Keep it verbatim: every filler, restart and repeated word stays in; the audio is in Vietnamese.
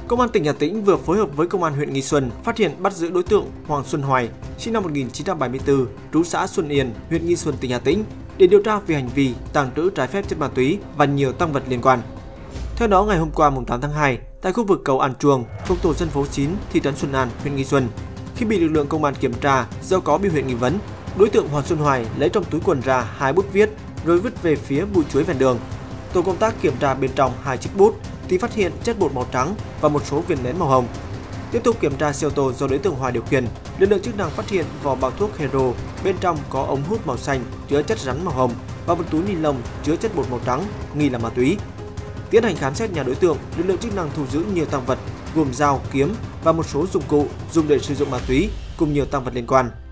Công an tỉnh Hà Tĩnh vừa phối hợp với Công an huyện Nghi Xuân phát hiện bắt giữ đối tượng Hoàng Xuân Hoài, sinh năm một nghìn chín trăm bảy mươi tư, trú xã Xuân Yên, huyện Nghi Xuân, tỉnh Hà Tĩnh để điều tra về hành vi tàng trữ trái phép chất ma túy và nhiều tăng vật liên quan. Theo đó, ngày hôm qua mùng tám tháng hai, tại khu vực cầu An Chuông, thuộc tổ dân phố chín, thị trấn Xuân An, huyện Nghi Xuân, khi bị lực lượng công an kiểm tra do có biểu hiện nghi vấn, đối tượng Hoàng Xuân Hoài lấy trong túi quần ra hai bút viết rồi vứt về phía bụi chuối ven đường. Tổ công tác kiểm tra bên trong hai chiếc bút thì phát hiện chất bột màu trắng và một số viên nén màu hồng. Tiếp tục kiểm tra xe ô tô do đối tượng Hoài điều khiển, lực lượng chức năng phát hiện vỏ bao thuốc Hero, bên trong có ống hút màu xanh chứa chất rắn màu hồng và một túi ni lông chứa chất bột màu trắng nghi là ma túy. Tiến hành khám xét nhà đối tượng, lực lượng chức năng thu giữ nhiều tăng vật gồm dao, kiếm và một số dụng cụ dùng để sử dụng ma túy cùng nhiều tăng vật liên quan.